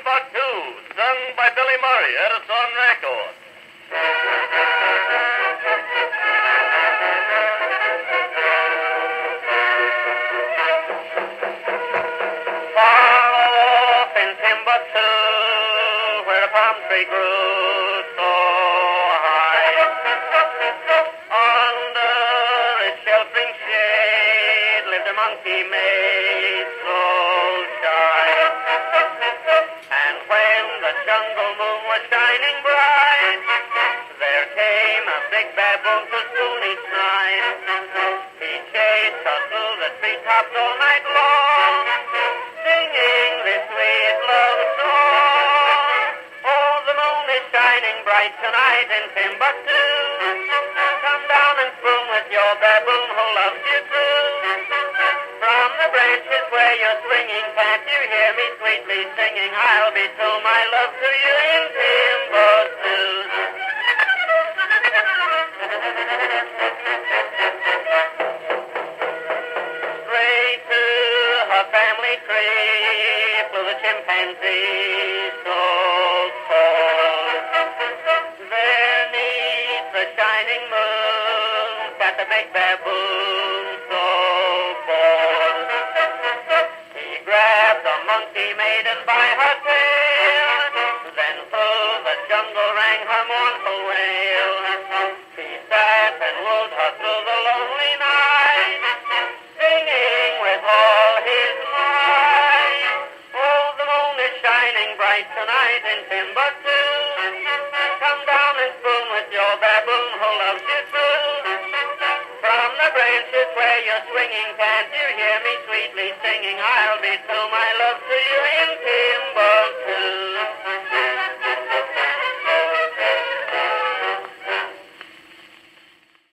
Timbuktu, sung by Billy Murray, Edison Records. Far off in Timbuktu, where the palm tree grew so high, under its sheltering shade lived a monkey made so shy. And when the jungle moon was shining bright, there came a big baboon to school each night. He chased her through the treetops all night long, singing this sweet love song. Oh, the moon is shining bright tonight in Timbuktu. Come down and spoon with your baboon who loves you true. From the branches where you're swinging, can't you hear me sweetly singing? I'll be true, my love, to you in Timbuktu. Straight to her family tree flew the chimpanzee so cold. There neath the shining moon sat the big baboon so bold. He grabbed the monkey maiden by her tail, then through the jungle rang her mournful wail. He sat and wooed her through the lonely night, singing with all his might. Oh, the moon is shining bright tonight in Timbuktu. Come down and spoon with your baboon who loves you true. From the branches where you're swinging, can't you hear me sweetly singing? I'll be true, my love, to you